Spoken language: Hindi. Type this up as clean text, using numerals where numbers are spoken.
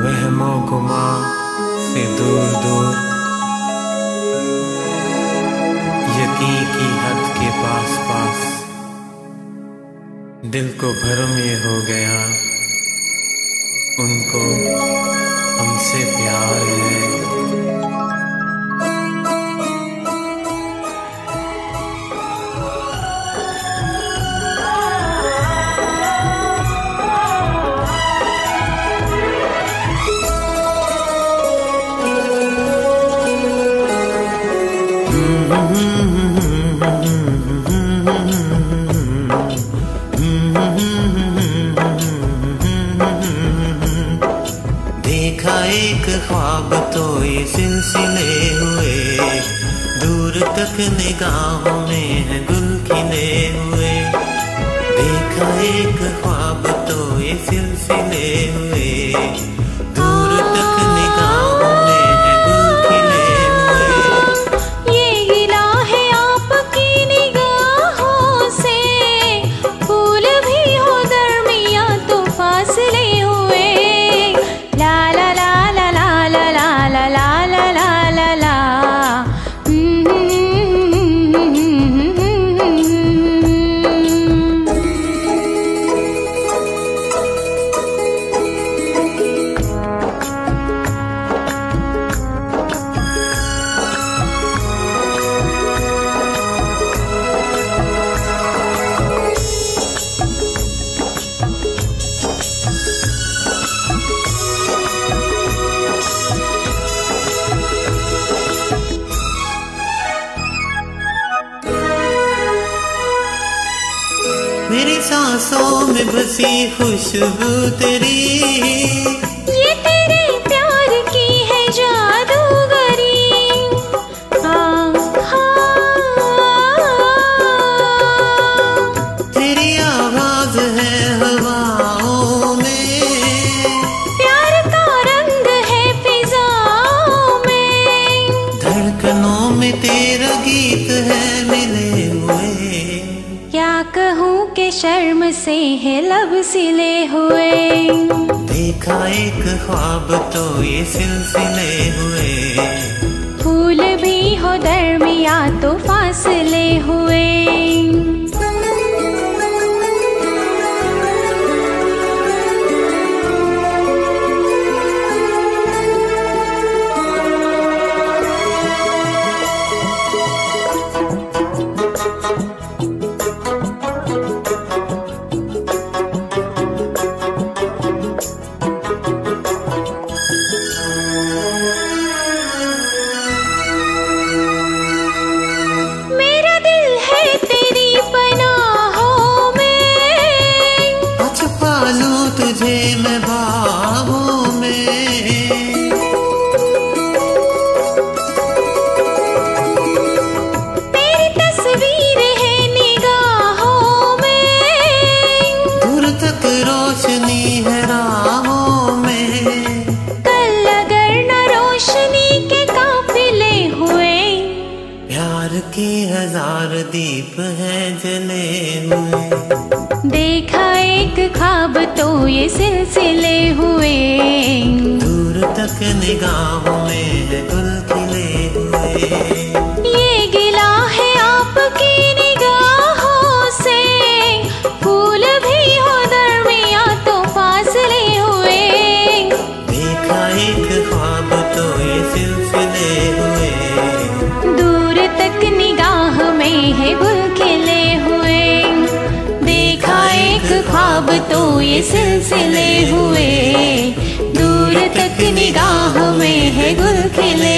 वहमो गुमा से दूर दूर, यकीन की हद के पास पास, दिल को भरम ये हो गया उनको हमसे प्यार है। देखा एक ख्वाब तो ये सिलसिले हुए, दूर तक निगाहों में है गुल खिले हुए। देखा एक ख्वाब तो ये सिलसिले हुए, दूर तक निगाहों में है गुल खिले हुए। ये गिला है आपकी निगाहों से, फूल भी हो दरमियां तो फासले हुए। ला ला ला ला ला ला ला ला ला ला ला ला। मेरी सांसों में बसी खुशबू तेरी, ये तेरे प्यार की है जादूगरी। तेरी आवाज है हवाओं में, प्यार का रंग है फिजाओं में। धड़कनों में तेरा गीत है मिले हुए। क्या कहूँ कि शर्म से है लब सिले हुए। देखा एक ख्वाब तो ये सिलसिले हुए, फूल भी हो दरमियां तो फासले हुए। तुझे मैं बाहों में, तेरी तस्वीर है निगाहों में। दूर तक रोशनी है राहों में। कल अगर न रोशनी के काफिले हुए, प्यार के 1000 दीप है जले हुए। देखा एक ख्वाब तो ये सिलसिले हुए, दूर तक निगाहों में है गुल खिले हुए। ये गिला है आपकी निगाहों से, फूल भी हो दरमियां तो फासले हुए। देखा एक ख्वाब तो ये सिलसिले हुए, दूर तक निगाह में है गुल खिले हुए। देखा एक ख्वाब तो ये सिलसिले हुए, दूर तक निगाह में है गुल खिले